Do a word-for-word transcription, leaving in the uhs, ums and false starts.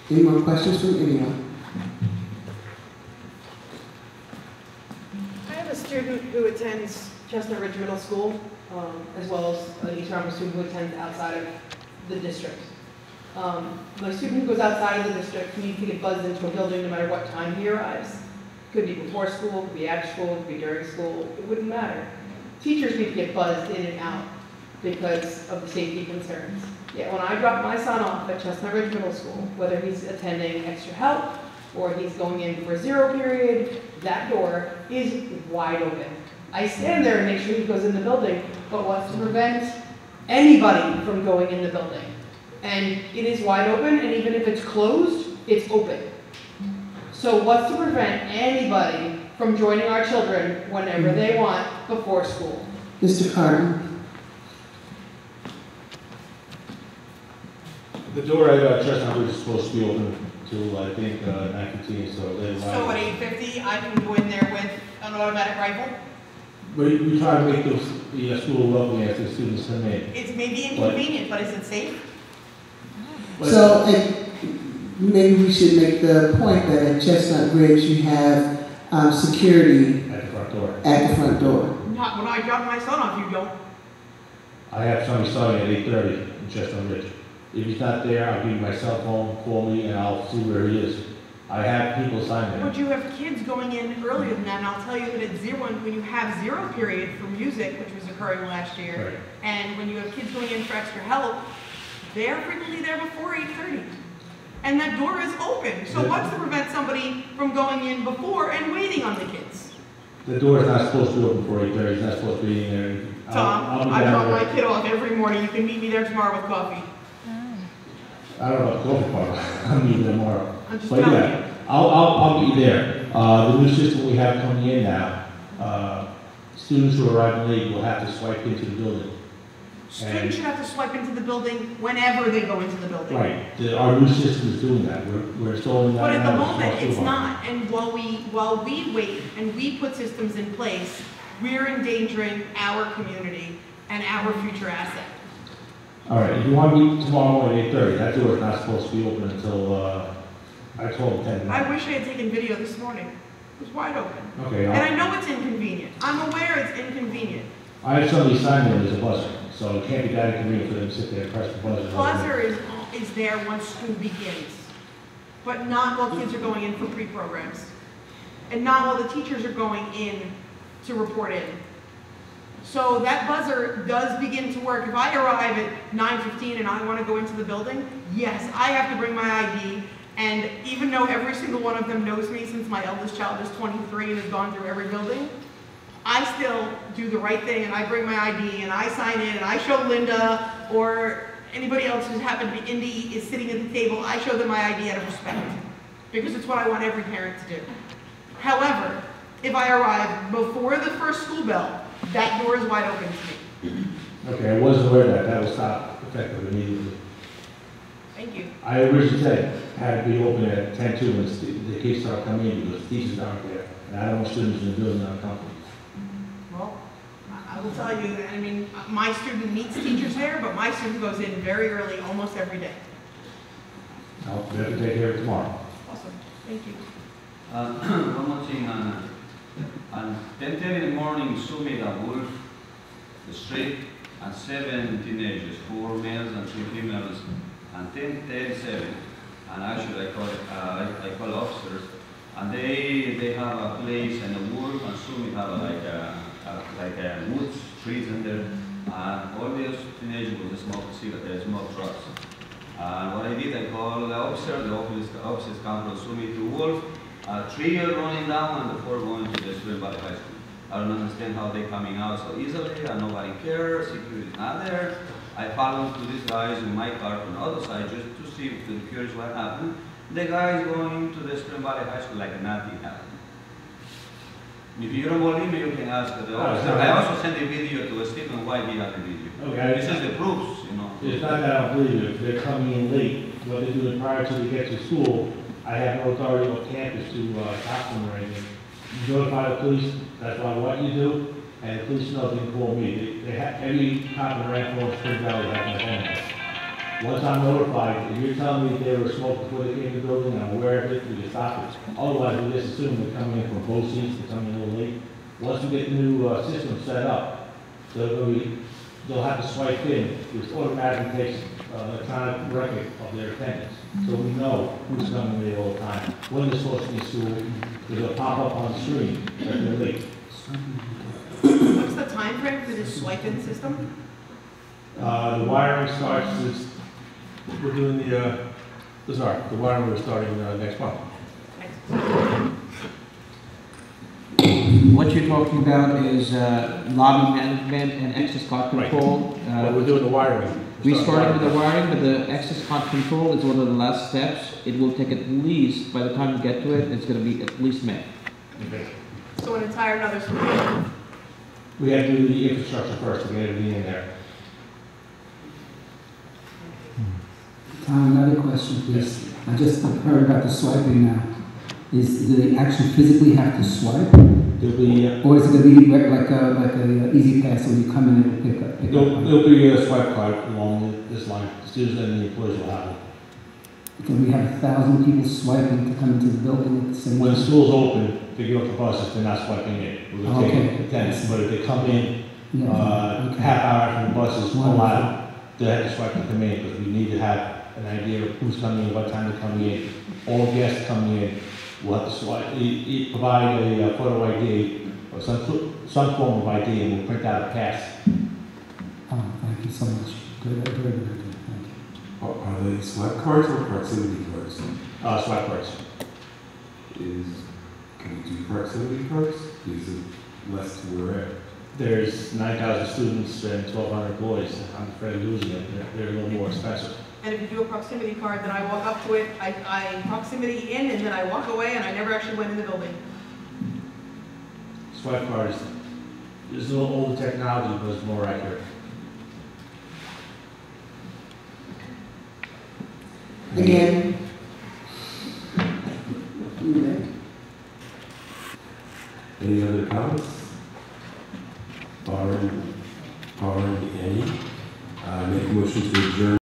Any more questions from anyone? I have a student who attends Chestnut Ridge Middle School, um, as well as an East Ramapo student who attends outside of the district. Um, my student who goes outside of the district needs to get buzzed into a building no matter what time he arrives. Could be before school, could be after school, could be during school, it wouldn't matter. Teachers need to get buzzed in and out because of the safety concerns. Yeah, when I drop my son off at Chestnut Ridge Middle School, whether he's attending extra help or he's going in for a zero period, that door is wide open. I stand there and make sure he goes in the building, but what's to prevent anybody from going in the building? And it is wide open, and even if it's closed, it's open. So what's to prevent anybody from joining our children whenever they want before school? Mister Carton. The door at uh, Chestnut Ridge is supposed to be open till, I think, uh, nine fifteen, so later. So at eight fifty, I can go in there with an automatic rifle? We, we try to make those, the uh, school welcoming as the students come in. It's maybe inconvenient, but, but is it safe? But So uh, maybe we should make the point that at Chestnut Ridge you have um, security at the front door. at the front door. Not when I drop my son off, you don't. I have somebody starting at eight thirty in Chestnut Ridge. If he's not there, I'll give you my cell phone, call me, and I'll see where he is. I have people sign there. But you have kids going in earlier than that, and I'll tell you that at zero, when you have zero period for music, which was occurring last year, Right. and when you have kids going in for extra help, they're frequently there before eight thirty. And that door is open. So Yeah. what's to prevent somebody from going in before and waiting on the kids? The door is not supposed to be open before eight thirty, it's not supposed to be in there. I'll- Tom, I'll be I down drop there. my kid off every morning. You can meet me there tomorrow with coffee. I don't know, coffee bar, I'll meet you tomorrow. I'm just But telling yeah, you. I'll, I'll, I'll be there. Uh, the new system we have coming in now, uh, students who are arriving late will have to swipe into the building. Students should have to swipe into the building whenever they go into the building. Right, the, our new system is doing that, we're, we're installing that. But at now. the moment, Small it's school. not. And while we, while we wait and we put systems in place, we're endangering our community and our future asset. All right, if you want to meet tomorrow morning at eight thirty, that door is not supposed to be open until, uh, I told them ten. I wish I had taken video this morning. It was wide open. Okay, And I'll- I know it's inconvenient. I'm aware it's inconvenient. I have somebody sign in, there's a buzzer, so it can't be that inconvenient for them to sit there and press the buzzer. Buzzer is, is there once school begins, but not while kids are going in for pre-programs. And not while the teachers are going in to report in. So that buzzer does begin to work. If I arrive at nine fifteen and I want to go into the building, yes, I have to bring my I D. And even though every single one of them knows me since my eldest child is twenty-three and has gone through every building, I still do the right thing and I bring my I D and I sign in and I show Linda or anybody else who's happened to be Indy is sitting at the table, I show them my I D out of respect. Because it's what I want every parent to do. However, if I arrive before the first school bell, that door is wide open to me. Okay, I wasn't aware that, that was not effective immediately. Thank you. I originally said, had to be open at ten two when the the kids start coming in because teachers aren't there. And I don't want students in the building not comfortable. Well, I I will tell you, I mean, my student meets teachers there, but my student goes in very early almost every day. I'll be able to take care of it tomorrow. Awesome. Thank you. Uh, one more thing, on, on ten thirty in the morning, Sue made a wolf, the street, and seven teenagers, four males and three females, and ten thirty-seven. And actually, I call it, uh, I, I call officers, and they they have a place and a wolf, and Sue have a, like a, a like a woods trees in there, and all those teenagers will smoke cigarettes, smoke drugs. And what I did, I called the officer, the office, the officers come from Sumi to Wolf, uh, three are running down and the four going to the Spring Valley High School. I don't understand how they're coming out so easily, and nobody cares, security is not there. I followed to these guys in my car from the other side just to see if the curious what happened. The guys going to the Spring Valley High School like nothing happened. If you don't believe me, you can ask the officer. I also sent a video to Stephen why he had the video. Okay. This is the proofs, you know. It's not that I don't believe you. If they're coming in late, what they're doing prior to they get to school, I have no authority on campus to uh, stop them or anything. You notify the police, that's why what you do, and the police know they can call me. They, they have, every cop in Ramapo Spring Valley has my phone number. Once I'm notified, if you're telling me they were smoked before they came in the building, and I'm aware of it, we can stop it. Otherwise, we just assume they're coming in from both seats, they're coming in a little late. Once we get the new uh, system set up, they'll, be, they'll have to swipe in, which automatically takes uh, electronic record of their attendance. So we know who's coming in all the time, when they're supposed to be in school, because it'll pop up on the screen that they're late. What's the time frame for this swipe-in system? Uh, the wiring starts, this, we're doing the, uh, sorry, the wiring we're starting uh, next month. What you're talking about is uh, lobby management and access card control. But Uh, we're doing the wiring. we started with the wiring, but the access card control is one of the last steps. It will take at least, by the time we get to it, it's going to be at least May. Okay. So an entire another school. We have to do the infrastructure first to get everything in there. Tom, another question, please. I just heard about the swiping now. Is, do they actually physically have to swipe? There'll be, uh, Or is it going to be like like a, like a easy pass when you come in and pick up? Pick there'll, up? there'll be a swipe card along this line. The students and the employees will have it. Can we have a thousand people swiping to come into the building at the same When time? school's open, they get off the buses, they're not swiping in. We're gonna Okay. take attendance, but if they come in, Yeah, uh, okay. half hour from the buses Wonderful. allowed, they have to swipe to come in, because we need to have an idea of who's coming in, what time they're coming in. All guests coming in, we'll have to swipe, e- e- provide a uh, photo I D, or some, some form of I D, and we'll print out a pass. Oh, thank you so much. Good, very, very good. Thank you. Are are they swipe cards or proximity cards? Uh, swipe cards. Is, can you do proximity cards? Is it less to wear out? There's nine thousand students and twelve hundred employees. I'm afraid of losing it. They're, they're a little more expensive. And if you do a proximity card, then I walk up to it, I, I proximity in, and then I walk away, and I never actually went in the building. Swipe cards, there's a little older technology, but it's more accurate. Again. Any other comments? Barring, barring any, uh, make a motion to adjourn.